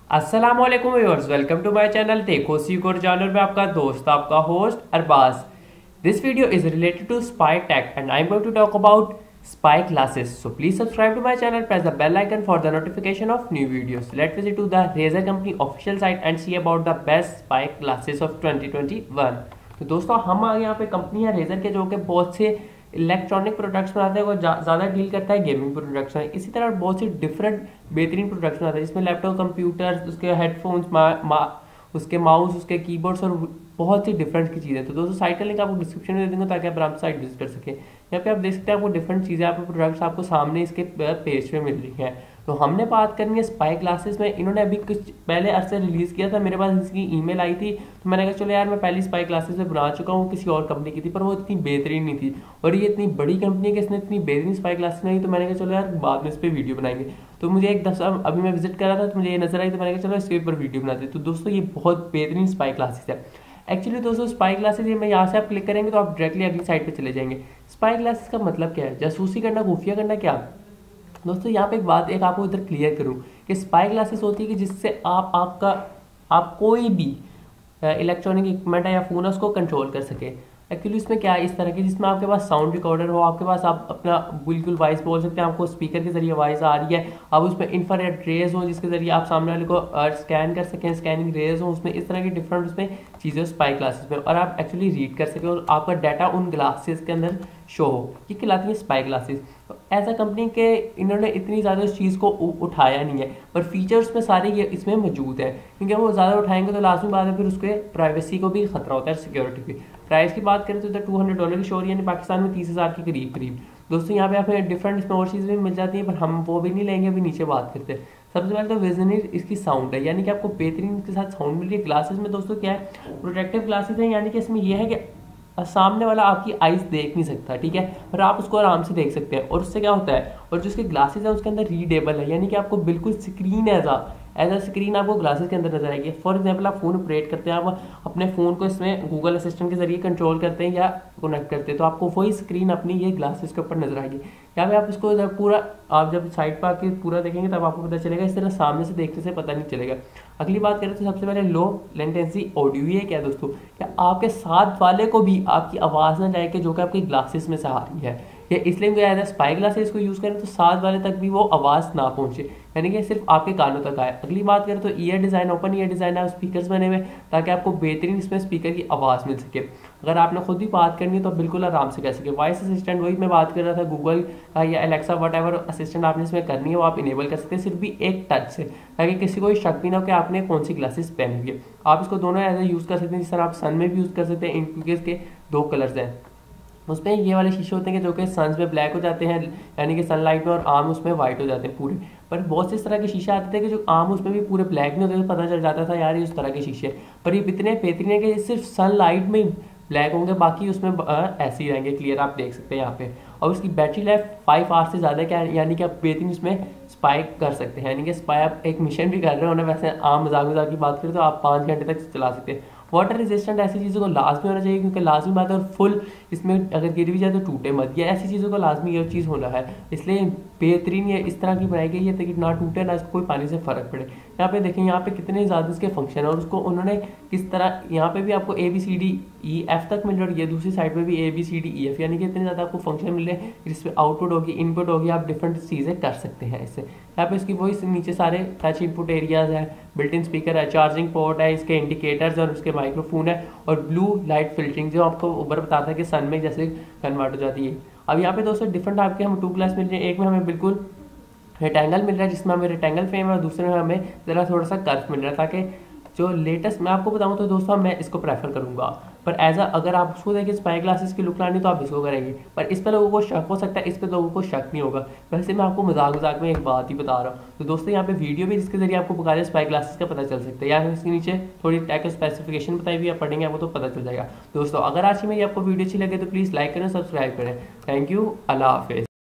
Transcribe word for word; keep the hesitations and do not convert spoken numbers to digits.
अस्सलाम वालेकुम viewers, welcome to my channel देखो सीख और जानर में आपका दोस्त आपका host Arbaz. This video is related to spy tech and I am going to talk about spy classes. So please subscribe to my channel, press the bell icon for the notification of new videos. Let's visit to the razor company official site and see about the best spy classes of twenty twenty one. तो दोस्तों हम आगे यहाँ पे company है razor के जो कि बहुत से इलेक्ट्रॉनिक प्रोडक्ट्स बनाते हैं और ज़्यादा डील करता है गेमिंग प्रोडक्ट्स में। इसी तरह बहुत सी डिफरेंट बेहतरीन प्रोडक्ट्स बनाता है जिसमें लैपटॉप, कंप्यूटर, उसके हेडफोन्स, मा, मा, उसके माउस, उसके कीबोर्ड्स और बहुत सी डिफरेंट की चीज़ें। तो दोस्तों साइट का लिंक आपको डिस्क्रिप्शन में दे दूंगा ताकि आप आराम से साइट विजिट कर सकें। यहाँ पे आप देख सकते हैं आपको डिफरेंट चीज़ें, आपको प्रोडक्ट्स आपको सामने इसके पेज पे मिल रही हैं। तो हमने बात करनी है स्पाई क्लासेस में। इन्होंने अभी कुछ पहले अरसे रिलीज़ किया था, मेरे पास इसकी ईमेल आई थी तो मैंने कहा चलो यार मैं पहली स्पाई क्लासेस में बना चुका हूँ, किसी और कंपनी की थी पर वो इतनी बेहतरीन नहीं थी और ये इतनी बड़ी कंपनी है कि इसने इतनी बेहतरीन स्पाई क्लासेस बनाई। तो मैंने कहा चलो यार बाद में इस पर वीडियो बनाएंगे। तो मुझे एक दफा अभी मैं विजिट कर रहा था तो मुझे ये नजर आई तो मैंने कहा चलो इसके ऊपर वीडियो बनाते। तो दोस्तों ये बहुत बेहतरीन स्पाई क्लासेस है। एक्चुअली दोस्तों स्पाई क्लासेस ये मैं यहाँ से आप क्लिक करेंगे तो आप डायरेक्टली अगली साइट पे चले जाएंगे। स्पाई क्लासेस का मतलब क्या है? जासूसी करना, खुफिया करना। क्या दोस्तों यहाँ पे एक बात एक आपको इधर क्लियर करूँ कि स्पाई क्लासेस होती है कि जिससे आप आपका आप कोई भी इलेक्ट्रॉनिक इक्विपमेंट है या फोन है उसको कंट्रोल कर सके। एक्चुअली इसमें क्या है इस तरह की जिसमें आपके पास साउंड रिकॉर्डर हो, आपके पास आप अपना बिल्कुल वॉइस बोल सकते हैं, आपको स्पीकर के जरिए वॉइस आ रही है, अब उसमें इंफ्रारेड रेज हो जिसके जरिए आप सामने वाले को स्कैन कर सकें, स्कैनिंग रेज हो उसमें, इस तरह की डिफरेंट उसमें चीज़ें स्पाई क्लासेस में, और आप एक्चुअली रीड कर सकें और आपका डाटा उन ग्लासेस के अंदर शो हो। ये कहलाती है स्पाई क्लासेस। ऐसा कंपनी के इन्होंने इतनी ज़्यादा इस चीज़ को उठाया नहीं है पर फीचर्स में सारे ये इसमें मौजूद है, क्योंकि वो ज़्यादा उठाएंगे तो लाजमी बात है फिर उसके प्राइवेसी को भी खतरा होता है, सिक्योरिटी की। प्राइस की बात करें तो इधर टू हंड्रेड डॉलर की शोर यानी पाकिस्तान में तीस हज़ार के करीब करीब। दोस्तों यहाँ पे हमें डिफरेंट इसमें और चीज़ें भी मिल जाती हैं पर हम वो भी नहीं लेंगे, अभी नीचे बात करते हैं। सबसे पहले तो विजनरी इसकी साउंड है, यानी कि आपको बेहतरीन इसके साथ साउंड मिल रही है। ग्लासेस में दोस्तों क्या है, प्रोटेक्टिव ग्लासेस है, यानी कि इसमें यह है कि सामने वाला आपकी आइज देख नहीं सकता, ठीक है, पर आप उसको आराम से देख सकते हैं। और उससे क्या होता है, और जो उसके ग्लासेस है उसके अंदर रीडेबल है, यानी कि आपको बिल्कुल screen as a as a screen आपको ग्लासेस के अंदर नजर आएगी। फॉर एग्जांपल आप फोन ऑपरेट करते हैं, आप अपने फ़ोन को इसमें गूगल असिस्टेंट के जरिए कंट्रोल करते हैं या कनेक्ट करते हैं तो आपको वही स्क्रीन अपनी ये ग्लासेस के ऊपर नजर आएगी। यहाँ पे आप इसको जब पूरा आप जब साइड पर आके पूरा देखेंगे तब आपको पता चलेगा, इस तरह सामने से देखने से पता नहीं चलेगा। अगली बात करें तो सबसे पहले लो लेटेंसी ऑडियो। ये क्या दोस्तों, क्या आपके साथ वाले को भी आपकी आवाज़ ना जाए कि जो कि आपकी ग्लासेस में से आ रही है, या इसलिए मुझे एज स्पाई ग्लासेस को यूज़ करें तो साथ वाले तक भी वो आवाज़ ना पहुंचे, यानी कि सिर्फ आपके कानों तक आए। अगली बात करें तो ear design, open ear design है, स्पीकर्स बने हुए ताकि आपको बेहतरीन इसमें स्पीकर की आवाज़ मिल सके। अगर आपने खुद भी बात करनी है तो बिल्कुल आराम से कह सके। वॉइस असिस्टेंट वही मैं बात कर रहा था, गूगल का या एलेक्सा वट एवर असिस्टेंट आपने इसमें करनी है वो आप इनेबल कर सकते हैं सिर्फ भी एक टच से, ताकि किसी को शक भी ना हो कि आपने कौन सी ग्लासेस पहनी हुई है। आप इसको दोनों एज यूज़ कर सकते हैं, जिस तरह आप सन में भी यूज़ कर सकते हैं, क्योंकि इसके दो कलर्स हैं। उसमें ये वाले शीशे होते हैं कि जो कि सन्स में ब्लैक हो जाते हैं, यानी कि सनलाइट में, और आर्म उसमें वाइट हो जाते हैं पूरे। पर बहुत से इस तरह के शीशे आते थे कि जो आर्म उसमें भी पूरे ब्लैक नहीं होते, तो पता चल जाता था यार ये उस तरह के शीशे। पर ये इतने बेहतरीन है कि सिर्फ सनलाइट में ब्लैक होंगे, बाकी उसमें ऐसे ही रहेंगे क्लियर, आप देख सकते हैं यहाँ पे। और उसकी बैटरी लाइफ फाइव आवर्स से ज़्यादा क्या, यानी कि आप बेहतरीन इसमें स्पाई कर सकते हैं, यानी कि स्पाई आप एक मिशन भी कर रहे हो ना, वैसे आम मजाक मजाक की बात करें तो आप पाँच घंटे तक चला सकते हैं। वाटर रेजिस्टेंट ऐसी चीज़ों को लाजमी होना चाहिए, क्योंकि लाजमी बात है, और फुल इसमें अगर गिर भी जाए तो टूटे मत, ये ऐसी चीज़ों को लाजमी ये चीज़ होना है। इसलिए बेहतरीन ये इस तरह की बनाई गई है ताकि ना टूटे ना इसको कोई पानी से फ़र्क पड़े। यहाँ पे देखें यहाँ पे कितने ज़्यादा इसके फंक्शन है और उसको उन्होंने किस तरह, यहाँ पे भी आपको A B C D E F तक मिल रहा है और ये दूसरी साइड पे भी A B C D E F, यानी कि इतने ज़्यादा आपको फंक्शन मिल रहे हैं जिसमें आउटपुट होगी, इनपुट होगी, आप डिफरेंट चीज़ें कर सकते हैं इससे। यहाँ पे इसकी वही नीचे सारे टच इनपुट एरियाज है, बिल्ट इन स्पीकर है, चार्जिंग पोर्ट है, इसके इंडिकेटर्स और उसके माइक्रोफोन है, और ब्लू लाइट फिल्टरिंग जो आपको ऊपर बताता है कि सन में जैसे कन्वर्ट हो जाती है। अब यहाँ पे दोस्तों डिफरेंट आपके हम टू ग्लास मिल रहे हैं। एक में हमें बिल्कुल रेक्टेंगल मिल रहा है जिसमें हमें रेक्टेंगल फ्रेम है, और दूसरे में हमें ज़रा थोड़ा सा कर्व मिल रहा है, ताकि जो लेटेस्ट मैं आपको बताऊं तो दोस्तों मैं इसको प्रेफर करूंगा। पर एज अ अगर आप उसको देखिए स्पाई ग्लासेस की लुक लानी तो आप इसको करेंगे, पर इस पर लोगों को शक हो सकता है, इस पर लोगों को शक नहीं होगा। वैसे मैं आपको मजाक मजाक में एक बात ही बता रहा हूँ। तो दोस्तों यहाँ पे वीडियो भी जिसके जरिए आपको बकायदा स्पाई ग्लासेस का पता चल सकता है, या फिर इसके नीचे थोड़ी टैक स्पेसिफिकेशन बताई हुई आप पढ़ेंगे आपको तो पता चल जाएगा। दोस्तों अगर आज की मेरी आपको वीडियो अच्छी लगे तो प्लीज़ लाइक करें, सब्सक्राइब करें। थैंक यू, अल्लाह हाफिज़।